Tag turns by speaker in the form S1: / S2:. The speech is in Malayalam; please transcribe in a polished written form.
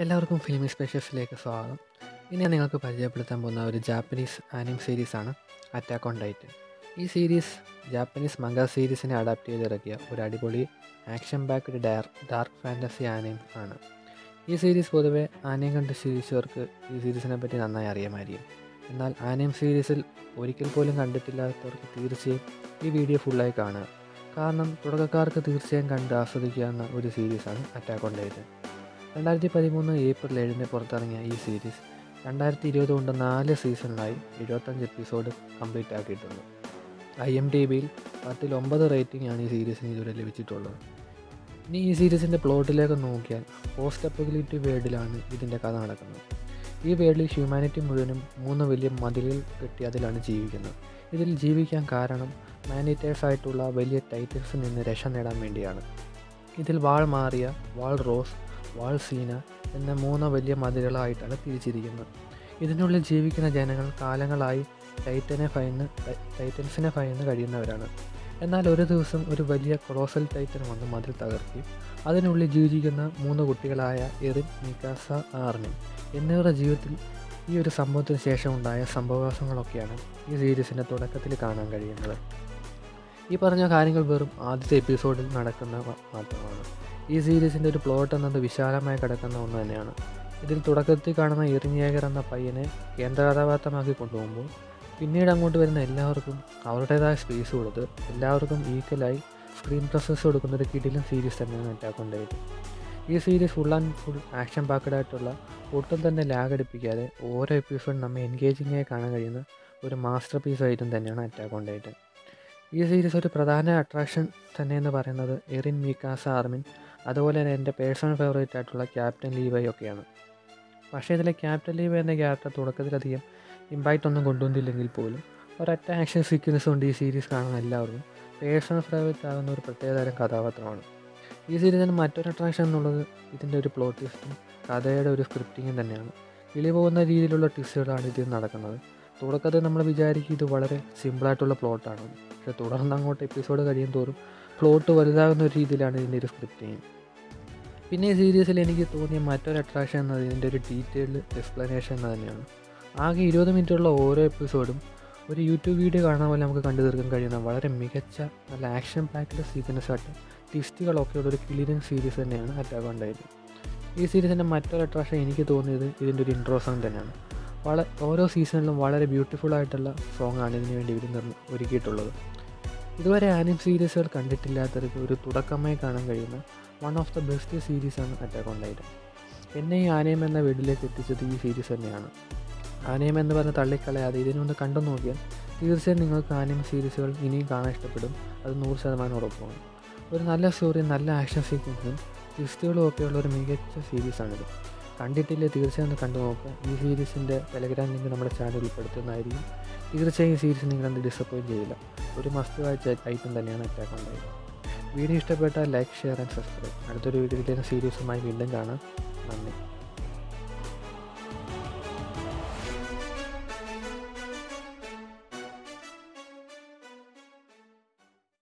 S1: എല്ലാവർക്കും ഫിലിമി സ്പെഷ്യൽസിലേക്ക് സ്വാഗതം. ഇനി ഞാൻ നിങ്ങൾക്ക് പരിചയപ്പെടുത്താൻ പോകുന്ന ഒരു ജാപ്പനീസ് ആനിം സീരീസാണ് അറ്റാക്ക് ഓൺ ടൈറ്റൻ. ഈ സീരീസ് ജാപ്പനീസ് മംഗ സീരീസിനെ അഡാപ്റ്റ് ചെയ്തിറക്കിയ ഒരു അടിപൊളി action packed dark fantasy anime ആണ്. ഈ സീരീസ് പൊതുവെ ആനിം കണ്ട് ശീലിച്ചവർക്ക് ഈ സീരീസിനെ പറ്റി നന്നായി അറിയാമായിരിക്കും. എന്നാൽ ആനിം സീരീസിൽ ഒരിക്കൽ പോലും കണ്ടിട്ടില്ലാത്തവർക്ക് തീർച്ചയായും ഈ വീഡിയോ ഫുള്ളായി കാണുക. കാരണം തുടക്കക്കാർക്ക് തീർച്ചയായും കണ്ട് ആസ്വദിക്കാവുന്ന ഒരു സീരീസാണ് അറ്റാക്ക് ഓൺ ടൈറ്റൻ. 2013 ഏപ്രിൽ 7 പുറത്തിറങ്ങിയ ഈ സീരീസ് 2020 കൊണ്ട് 4 സീസണിലായി 75 എപ്പിസോഡ് കംപ്ലീറ്റ് ആക്കിയിട്ടുണ്ട്. IMDbയിൽ 10-9 റേറ്റിംഗ് ആണ് ഈ സീരീസിന് ഇതുവരെ ലഭിച്ചിട്ടുള്ളത്. ഇനി ഈ സീരീസിൻ്റെ പ്ലോട്ടിലേക്ക് നോക്കിയാൽ പോസ്റ്റ് അപ്പോക്കലിപ്റ്റിക് വേൾഡിലാണ് ഇതിൻ്റെ കഥ നടക്കുന്നത്. ഈ വേൾഡിൽ ഹ്യൂമാനിറ്റി മുഴുവനും 3 വലിയ മതിലുകൾ കെട്ടി അതിലാണ് ജീവിക്കുന്നത്. ഇതിൽ ജീവിക്കാൻ കാരണം മാനിറ്റേഴ്സ് ആയിട്ടുള്ള വലിയ ടൈറ്റൻസിൽ നിന്ന് രക്ഷ നേടാൻ വേണ്ടിയാണ്. ഇതിൽ വാൾ മാറിയ, വാൾ റോസ്, വാൾ സീന എന്ന 3 വലിയ മതിലുകളായിട്ടാണ് തിരിച്ചിരിക്കുന്നത്. ഇതിനുള്ളിൽ ജീവിക്കുന്ന ജനങ്ങൾ കാലങ്ങളായി ടൈറ്റൻസിനെ ഭയന്ന് കഴിയുന്നവരാണ്. എന്നാൽ ഒരു ദിവസം ഒരു വലിയ കൊളോസൽ ടൈറ്റൻ വന്ന് മതിൽ തകർക്കുകയും അതിനുള്ളിൽ ജീവിക്കുന്ന 3 കുട്ടികളായ എറിൻ, മിക്കാസ, ആർമിൻ എന്നിവരുടെ ജീവിതത്തിൽ ഈ ഒരു സംഭവത്തിന് ശേഷം ഉണ്ടായ സംഭവവികാസങ്ങളൊക്കെയാണ് ഈ സീരീസിൻ്റെ തുടക്കത്തിൽ കാണാൻ കഴിയുന്നത്. ഈ പറഞ്ഞ കാര്യങ്ങൾ വെറും ആദ്യത്തെ എപ്പിസോഡിൽ നടക്കുന്ന മാത്രമാണ്. ഈ സീരീസിൻ്റെ ഒരു പ്ലോട്ട് എന്നത് വിശാലമായി കിടക്കുന്ന ഒന്ന് തന്നെയാണ്. ഇതിൽ തുടക്കത്തിൽ കാണുന്ന എറിഞ്ഞേകർ എന്ന പയ്യനെ കേന്ദ്ര കഥാപാത്രമാക്കി കൊണ്ടുപോകുമ്പോൾ പിന്നീട് അങ്ങോട്ട് വരുന്ന എല്ലാവർക്കും അവരുടേതായ സ്പേസ് കൊടുത്ത് എല്ലാവർക്കും ഈക്വലായി സ്ക്രീൻ പ്രസൻസ് കൊടുക്കുന്ന ഒരു കിടിലൻ സീരീസ് തന്നെയാണ് അറ്റാക്ക് ഓൺ ടൈറ്റൻ. ഈ സീരീസ് ഫുൾ ആക്ഷൻ പാക്ക്ഡ് ആയിട്ടുള്ള, ഒട്ടും തന്നെ ലാഗ് അടിപ്പിക്കാതെ ഓരോ എപ്പിസോഡും നമ്മെ എൻഗേജിങ്ങായി കാണാൻ കഴിയുന്ന ഒരു മാസ്റ്റർ പീസ് ഐറ്റം തന്നെയാണ് അറ്റാക്ക് ഓൺ ടൈറ്റൻ. ഈ സീരീസ് ഒരു പ്രധാന അട്രാക്ഷൻ തന്നെയെന്ന് പറയുന്നത് എറിൻ, മിക്കാസ, ആർമിൻ, അതുപോലെ തന്നെ എൻ്റെ പേഴ്സണൽ ഫേവറേറ്റ് ആയിട്ടുള്ള ക്യാപ്റ്റൻ ലീവൈ ഒക്കെയാണ്. പക്ഷേ ഇതിലെ ക്യാപ്റ്റൻ ലീവൈ എന്ന ക്യാരക്ടർ തുടക്കത്തിലധികം ഇമ്പാക്റ്റ് ഒന്നും കൊണ്ടുവന്നില്ലെങ്കിൽ പോലും ഒരൊറ്റ ആക്ഷൻ സീക്വൻസ് കൊണ്ട് ഈ സീരീസ് കാണുന്ന എല്ലാവർക്കും പേഴ്സണൽ ഫേവറേറ്റ് ആകുന്ന ഒരു പ്രത്യേകതരം കഥാപാത്രമാണ്. ഈ സീരീസിന് മറ്റൊരു അട്രാക്ഷൻ എന്നുള്ളത് ഇതിൻ്റെ ഒരു പ്ലോട്ട് ട്വിസ്റ്റും കഥയുടെ ഒരു സ്ക്രിപ്റ്റിങ്ങും തന്നെയാണ്. കിളി പോകുന്ന രീതിയിലുള്ള ട്വിസ്റ്റുകളാണ് ഇതിൽ നടക്കുന്നത്. തുടക്കത്തിൽ നമ്മൾ വിചാരിക്കും ഇത് വളരെ സിമ്പിളായിട്ടുള്ള പ്ലോട്ടാണ്, പക്ഷേ തുടർന്ന് അങ്ങോട്ട് എപ്പിസോഡ് കഴിയും തോറും പ്ലോട്ട് വലുതാകുന്ന ഒരു രീതിയിലാണ് ഇതിൻ്റെ ഒരു സ്ക്രിപ്റ്റിങ്. പിന്നെ ഈ സീരീസിൽ എനിക്ക് തോന്നിയ മറ്റൊരു അട്രാക്ഷൻ എന്നത് ഇതിൻ്റെ ഒരു ഡീറ്റെയിൽഡ് എക്സ്പ്ലനേഷൻ എന്ന് തന്നെയാണ്. ആകെ 20 മിനിറ്റുള്ള ഓരോ എപ്പിസോഡും ഒരു യൂട്യൂബ് വീഡിയോ കാണാൻ പോലെ നമുക്ക് കണ്ടു തീർക്കാൻ കഴിയുന്ന വളരെ മികച്ച നല്ല ആക്ഷൻ പാക്ക്ഡ് സീക്വൻസ് ആയിട്ട് ട്വിസ്റ്റുകളൊക്കെയുള്ള ഒരു കിളിയൻ സീരീസ് തന്നെയാണ് അറ്റാക്ക് ഓൺ ടൈറ്റൻ. ഈ സീരീസിൻ്റെ മറ്റൊരു അട്രാക്ഷൻ എനിക്ക് തോന്നിയത് ഇതിൻ്റെ ഒരു ഇൻട്രോ സോങ് തന്നെയാണ്. ഓരോ സീസണിലും വളരെ ബ്യൂട്ടിഫുൾ ആയിട്ടുള്ള സോങ്ങാണ് ഇതിനു വേണ്ടി ഇവർ ഒരുക്കിയിട്ടുള്ളത്. ഇതുവരെ ആനിം സീരീസുകൾ കണ്ടിട്ടില്ലാത്തവർക്ക് ഒരു തുടക്കമായി കാണാൻ കഴിയുന്ന വൺ ഓഫ് ദ ബെസ്റ്റ് സീരീസാണ് അറ്റാക്ക് ഓൺ ടൈറ്റൻ. എന്നെ ഈ ആനിം എന്ന വീട്ടിലേക്ക് എത്തിച്ചത് ഈ സീരീസ് തന്നെയാണ്. ആനിം എന്ന് പറഞ്ഞ് തള്ളിക്കളയാതെ ഇതിനൊന്ന് കണ്ടു നോക്കിയാൽ തീർച്ചയായും നിങ്ങൾക്ക് ആനിം സീരീസുകൾ ഇനിയും കാണാൻ ഇഷ്ടപ്പെടും. അത് 100% ഉറപ്പാണ്. ഒരു നല്ല സ്റ്റോറി, നല്ല ആക്ഷൻ സീക്വൻസും ട്വിസ്റ്റുകളും ഒക്കെയുള്ള ഒരു മികച്ച സീരീസാണിത്. കണ്ടിട്ടില്ലേ തീർച്ചയായും ഒന്ന് കണ്ടു നോക്കുക. ഈ സീരീസിൻ്റെ ടെലഗ്രാം ലിങ്ക് നമ്മുടെ ചാനലിൽ ഉൾപ്പെടുത്തുന്നതായിരിക്കും. തീർച്ചയായും ഈ സീരീസ് നിങ്ങളെന്ത് ഡിസപ്പോയിൻറ്റ് ചെയ്യില്ല. ഒരു മസ്റ്റ് വാച്ച് ഐറ്റം തന്നെയാണ് അറ്റാക്ക് ഓൺ ടൈറ്റൻ. വീഡിയോ ഇഷ്ടപ്പെട്ടാൽ ലൈക്ക്, ഷെയർ ആൻഡ് സബ്സ്ക്രൈബ്. അടുത്തൊരു വീഡിയോയിലെ സീരീസുമായി വീണ്ടും കാണാം. നന്ദി.